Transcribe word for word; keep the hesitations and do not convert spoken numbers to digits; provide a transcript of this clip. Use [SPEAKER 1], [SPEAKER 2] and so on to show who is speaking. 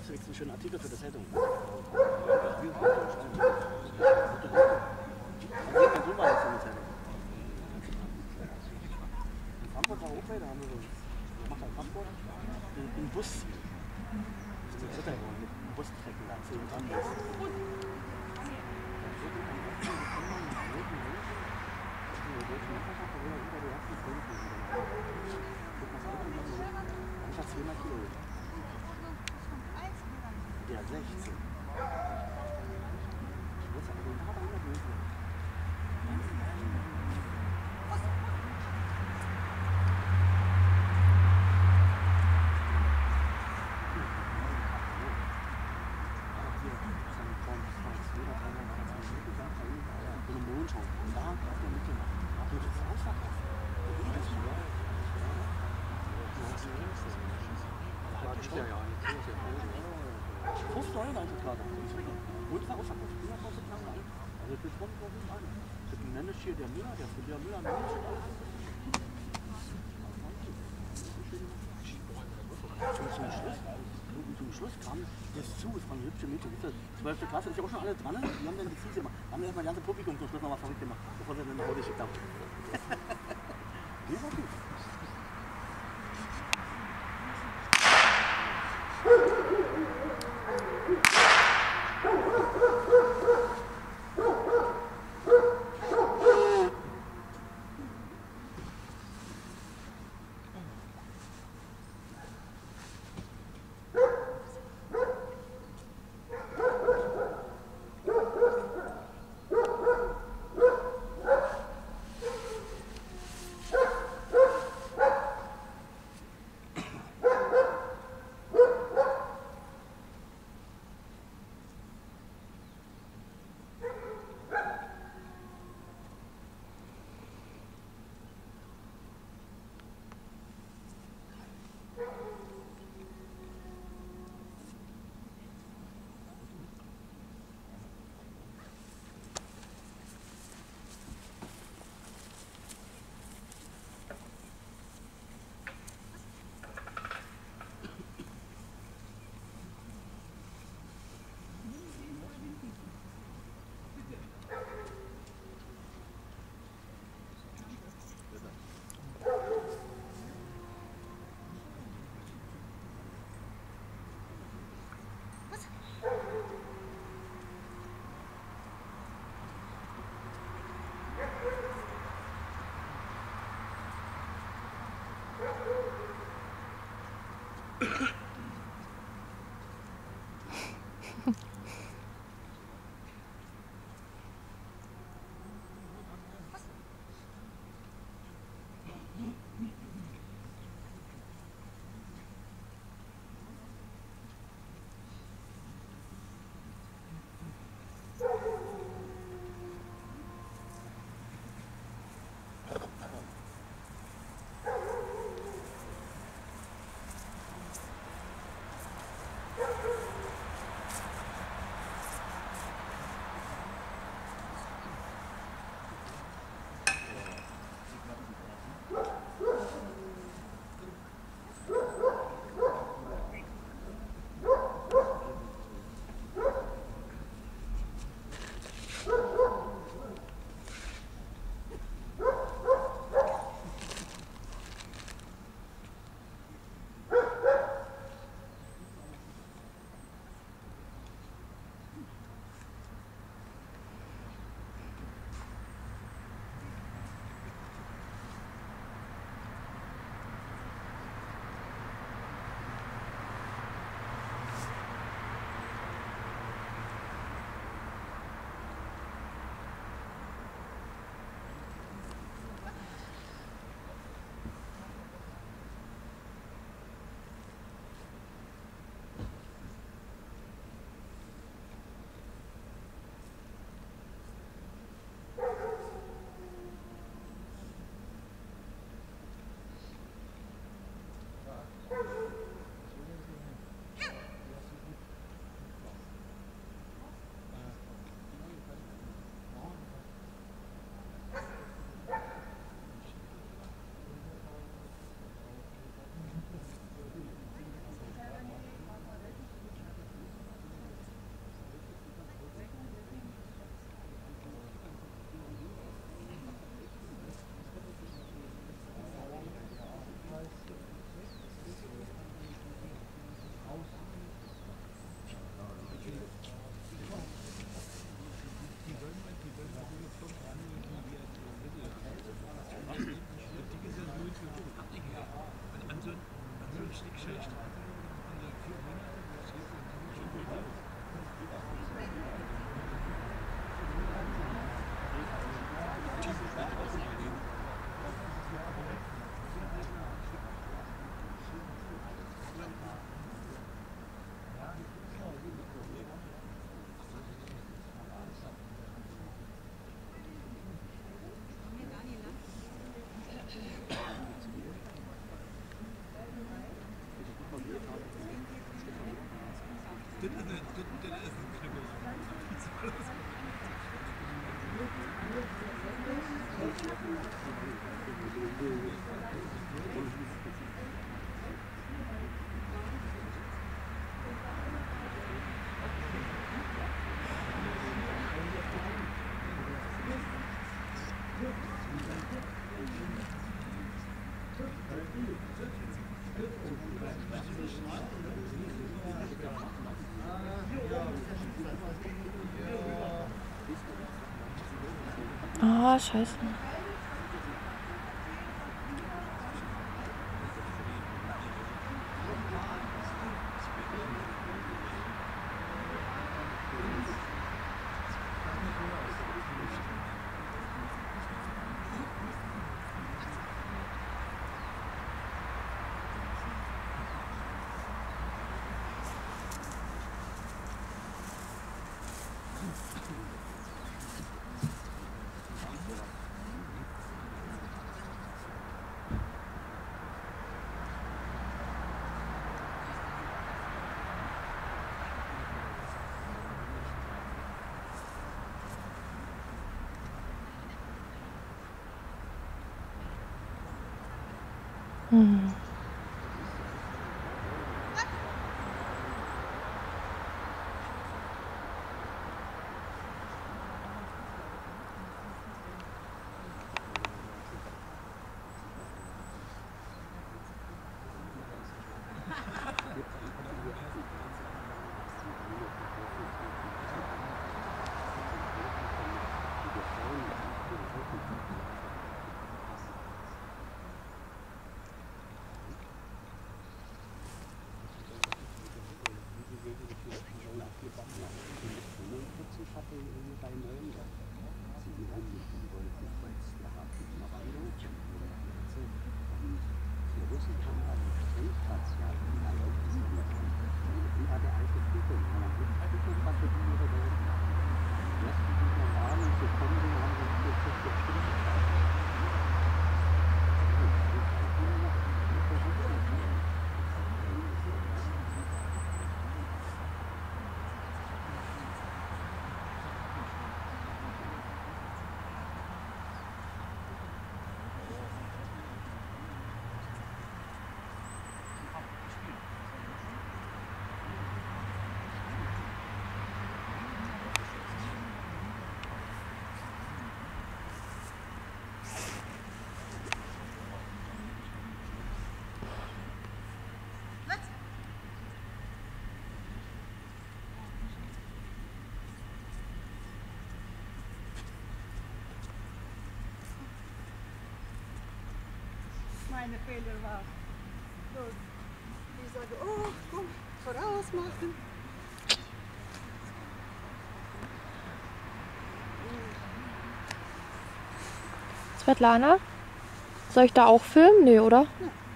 [SPEAKER 1] machst du jetzt einen schönen Artikel für die Zeitung. In Frankfurt war auch weiter, haben wir so. Der macht halt Frankfurt im Bus. Das ist eine Wetter geworden mit dem Bustrecken da. So ein Bus. Einfach zweihundert Kilo. Ja, sechzehn. Ich wusste aber den Vater hundert Meter. fünfzig Euro einfach gerade. Und war ausverkauft. hunderttausend Euro. Also das kommt noch nicht an. Das Manager hier, der Müller, der der Müller managt und alles. Zum, zum Schluss, zum Schluss kam das zu, es waren hübsche Mädchen. zwölfte Klasse ist ja auch schon alle dran. Die haben dann die Füße gemacht. Haben erstmal das ganze Publikum zum Schluss noch mal verrückt gemacht, bevor sie dann nach Hause geschickt haben. Die war gut.
[SPEAKER 2] Ah, scheiße. Hm.
[SPEAKER 3] Meine Fehler war. So, ich sage, oh, komm, voraus machen.
[SPEAKER 2] Svetlana, soll ich da auch filmen? Nee, oder?
[SPEAKER 3] Ja.